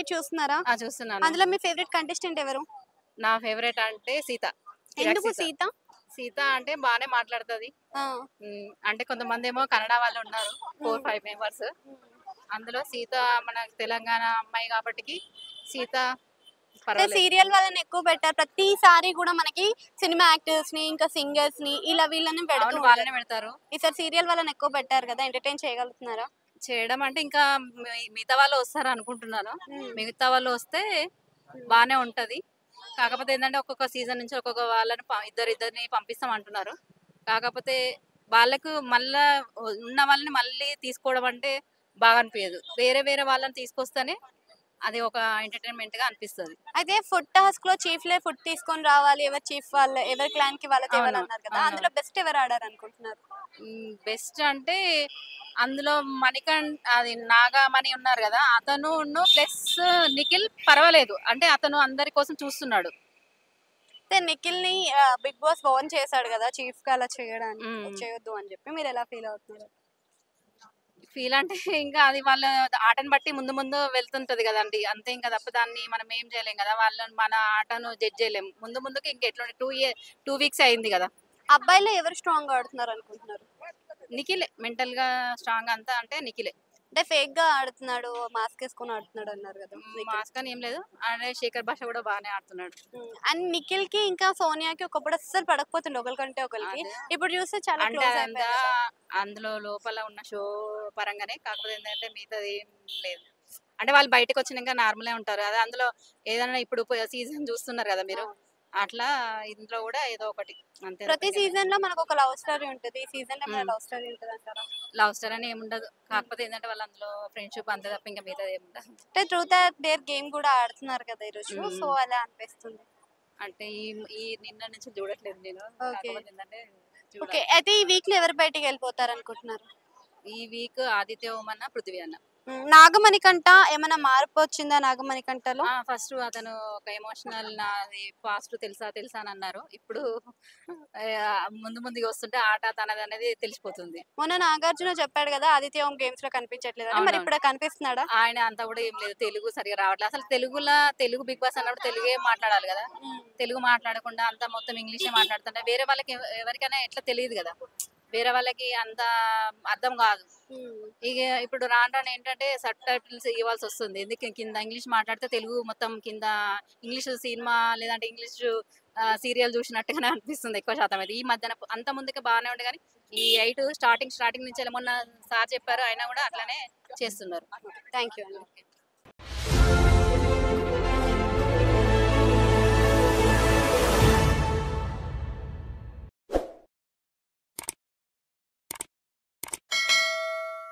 మీరు చూస్తున్నారా? చూస్తున్నాను. అందులో మీ ఫేవరెట్ కంటెస్టెంట్ ఎవరు? నా ఫేవరెట్ అంటే సీత. ఎందుకు సీత? సీత అంటే బానే మాట్లాడుతది. ఆ! అంటే కొంతమందేమో కన్నడ వాళ్ళు ఉన్నారు. 4, 5 మెంబర్స్. అందులో సీత మన తెలంగాణ అమ్మాయి కాబట్టికి సీత పర్వాలేదు. సీరియల్ వాళ్ళని ఎక్కువ పెట్టారు. ప్రతిసారి కూడా మనకి సినిమా యాక్టర్స్ ని ఇంకా సింగర్స్ ని ఇలా వీళ్ళని పెడుతూ అవును, ఉంటారు. వాళ్ళనే పెడతారు. ఈసారి సీరియల్ వాళ్ళని ఎక్కువ పెట్టారు కదా, ఎంటర్టైన్ చేయగలుగుతున్నారా? చేయడం అంటే ఇంకా మిగతా వాళ్ళు వస్తారు అనుకుంటున్నాను. మిగతా వాళ్ళు వస్తే బానే ఉంటది. కాకపోతే ఏంటంటే ఒక్కొక్క సీజన్ నుంచి ఒక్కొక్క వాళ్ళని ఇద్దరిని పంపిస్తాం అంటున్నారు. కాకపోతే వాళ్ళకు మళ్ళా ఉన్న వాళ్ళని మళ్ళీ తీసుకోవడం అంటే బాగా అనిపించదు. వేరే వేరే వాళ్ళని తీసుకొస్తేనే అది ఒక ఎంటర్టైన్మెంట్ గా అనిపిస్తుంది. అయితే ఫుడ్ టాస్క్ లో చీఫ్ లే ఫుడ్ తీసుకొని రావాలి, ఎవరు చీఫ్ వాళ్ళ ఎవరి క్లాన్ కి వాళ్ళ తేవాలన్నారు కదా, అందులో బెస్ట్ ఎవరు ఆడారు అనుకుంటున్నారు? బెస్ట్ అంటే అందులో అది నాగమణి ఉన్నారు కదా, అతను ప్లస్ నిఖిల్ పర్వాలేదు. అంటే అతను అందరి కోసం చూస్తున్నాడు. నిఖిల్ ని బిగ్ బాస్ వార్న్ చేశాడు కదా చీఫ్ గా అలా చేయొద్దు అని చెప్పి, మీరు ఎలా ఫీల్ అవుతున్నారు? ఫీల్ అంటే ఇంకా అది వాళ్ళ ఆటను బట్టి ముందు ముందు వెళ్తుంటది కదండి, అంతే. ఇంకా తప్ప దాన్ని మనం ఏం చేయలేం కదా, వాళ్ళని మన ఆటను జడ్జ్ చేయలేం. ముందుకి ఇంకా ఎట్లా 2 వీక్స్ అయింది కదా. అబ్బాయిలో ఎవరు స్ట్రాంగ్ ఆడుతున్నారు అనుకుంటున్నారు? నిఖిలే మెంటల్ గా స్ట్రాంగ్ అంతా, అంటే నిఖిలే. అంటే ఫేక్ గా ఆడుతున్నాడు, మాస్క్ వేసుకొని ఆడుతున్నాడు అన్నారు కదా. మాస్క్ అని ఏం లేదు, అంటే శేఖర్ భాష కూడా బాగానే ఆడుతున్నాడు. అండ్ నిఖిల్ కి ఇంకా సోనియాకి ఒకప్పుడు అస్సలు పడకపోతుండే ఒకరికంటే ఒకరికి, ఇప్పుడు చూస్తే చాలా అంటే క్లోజ్ అదంతా అయిపోయారు. అందులో లోపల ఉన్న షో పరంగానే. కాకపోతే ఏంటంటే మిగతాది ఏం లేదు. అంటే వాళ్ళు బయటకు వచ్చినాక నార్మలే ఉంటారు. అదే అందులో ఏదైనా ఇప్పుడు సీజన్ చూస్తున్నారు కదా మీరు, అట్లా ఇందులో కూడా ఏదో ఒకటి అంతే. ప్రతి సీజన్ లో మనకు ఒక లవ్ స్టోరీ ఉంటుంది. ఈ సీజన్ లో లవ్ స్టోరీ ఉంటుంది అంటారా? లవ్ స్టోరీ అని ఏముండదు. కాకపోతే ఏంటంటే వాళ్ళు అందులో ఫ్రెండ్షిప్ అంతే తప్ప ఇంకా మిగతాది ఏముండదు. అంటే ట్రూత్ ఆర్ డేర్ గేమ్ కూడా ఆడుతున్నారు కదా ఈరోజు, సో అలా అనిపిస్తుంది. అంటే ఈ నిన్న నుంచి చూడట్లేదు నేను. కాకపోతే ఏంటంటే ఓకే, అయితే ఈ వీక్ లో ఎవరు బయటికి వెళ్ళిపోతారు అనుకుంటున్నారు? ఈ వీక్ ఆదిత్య ఓమన్న, పృథ్వీ అన్న. నాగమణి కంట ఏమైనా మార్పు వచ్చిందా నాగమణి కంటలో? ఫస్ట్ అతను ఒక ఎమోషనల్, నాది పాస్ట్ తెలుసా తెలుసా అని అన్నారు. ఇప్పుడు ముందుగా వస్తుంటే ఆట తనది అనేది తెలిసిపోతుంది. మొన్న నాగార్జున చెప్పాడు కదా ఆదిత్య ఓం గేమ్స్ లో కనిపించట్లేదు, మరి ఇప్పుడు కనిపిస్తున్నాడా? ఆయన అంతా కూడా ఏం లేదు, తెలుగు సరిగా రావట్లేదు అసలు. తెలుగు బిగ్ బాస్ అన్నప్పుడు తెలుగే మాట్లాడాలి కదా, తెలుగు మాట్లాడకుండా అంతా మొత్తం ఇంగ్లీషే మాట్లాడుతుంటే వేరే వాళ్ళకి ఎవరికైనా ఎట్లా తెలియదు కదా, వేరే వాళ్ళకి అంత అర్థం కాదు. ఇక ఇప్పుడు రాను ఏంటంటే సబ్ టైటిల్స్ ఇవ్వాల్సి వస్తుంది. ఎందుకు కింద ఇంగ్లీష్ మాట్లాడితే తెలుగు మొత్తం కింద ఇంగ్లీష్ సినిమా లేదంటే ఇంగ్లీష్ సీరియల్ చూసినట్టుగానే అనిపిస్తుంది ఎక్కువ శాతం. అయితే ఈ మధ్యన అంత ముందుకే బాగానే ఉండే, కానీ ఈ 8 స్టార్టింగ్ నుంచి మొన్న సార్ చెప్పారు, అయినా కూడా అట్లానే చేస్తున్నారు. Thank you.